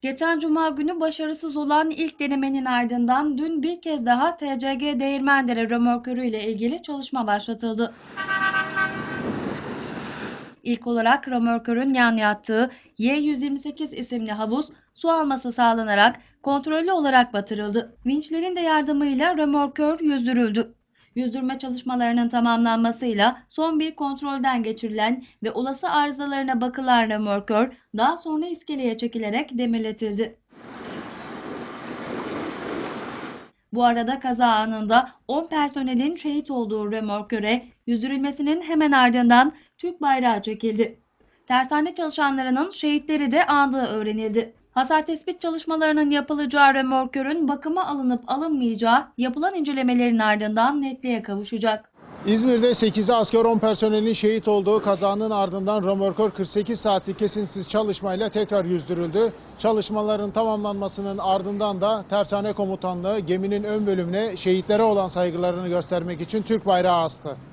Geçen Cuma günü başarısız olan ilk denemenin ardından dün bir kez daha TCG Değirmendere römorkörü ile ilgili çalışma başlatıldı. İlk olarak römorkörün yan yattığı Y128 isimli havuz su alması sağlanarak kontrollü olarak batırıldı. Vinçlerin de yardımıyla römorkör yüzdürüldü. Yüzdürme çalışmalarının tamamlanmasıyla son bir kontrolden geçirilen ve olası arızalarına bakılan römorkör daha sonra iskeleye çekilerek demirletildi. Bu arada kaza anında 10 personelin şehit olduğu römorköre yüzdürülmesinin hemen ardından Türk bayrağı çekildi. Tersane çalışanlarının şehitleri de anında öğrenildi. Hasar tespit çalışmalarının yapılacağı römorkörün bakıma alınıp alınmayacağı yapılan incelemelerin ardından netliğe kavuşacak. İzmir'de 8'i asker 10 personelin şehit olduğu kazanın ardından römorkör 48 saatlik kesintisiz çalışmayla tekrar yüzdürüldü. Çalışmaların tamamlanmasının ardından da Tersane Komutanlığı geminin ön bölümüne şehitlere olan saygılarını göstermek için Türk bayrağı astı.